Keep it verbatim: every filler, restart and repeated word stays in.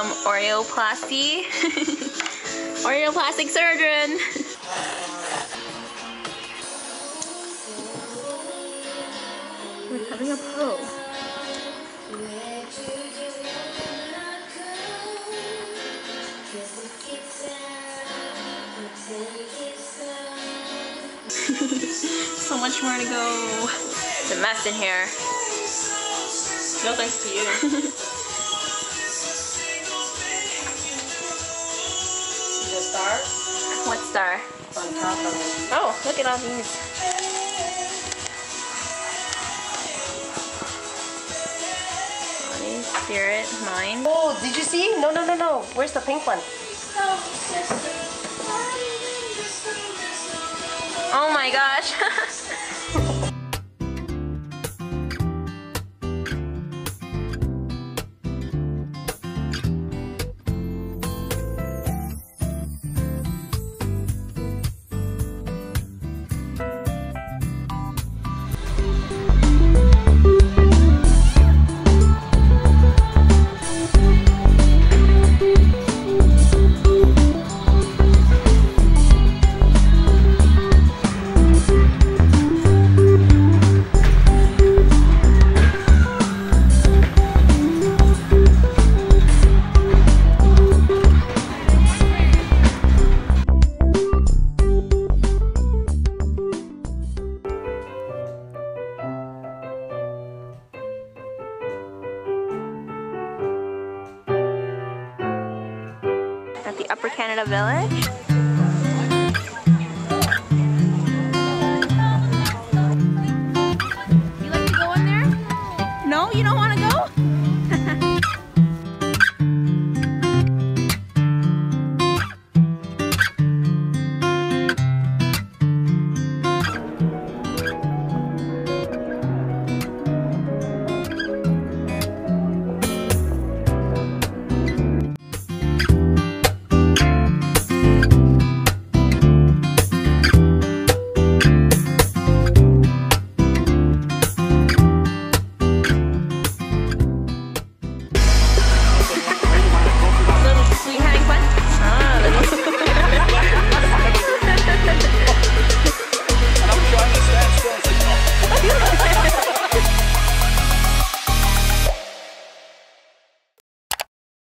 um, Oreoplasty. Oreoplastic surgeon. We're having a probe. So much more to go. It's a mess in here. No thanks to you. The star? What star? On top of it. Oh, look at all these. Body, spirit, mind. Oh, did you see? No, no, no, no. Where's the pink one? Oh my gosh. At the Upper Canada Village.